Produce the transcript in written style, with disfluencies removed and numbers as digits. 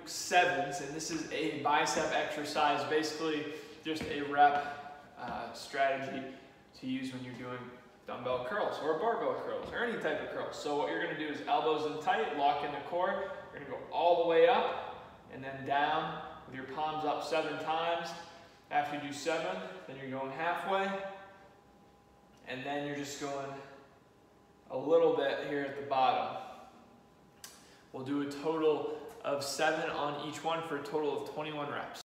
sevens, and this is a bicep exercise, basically just a rep strategy to use when you're doing dumbbell curls or barbell curls or any type of curls. So what you're going to do is elbows in tight, lock in the core. You're going to go all the way up and then down with your palms up 7 times. After you do 7, then you're going halfway, and then you're just going a little bit here at the bottom. We'll do a total of 7 on each one for a total of 21 reps.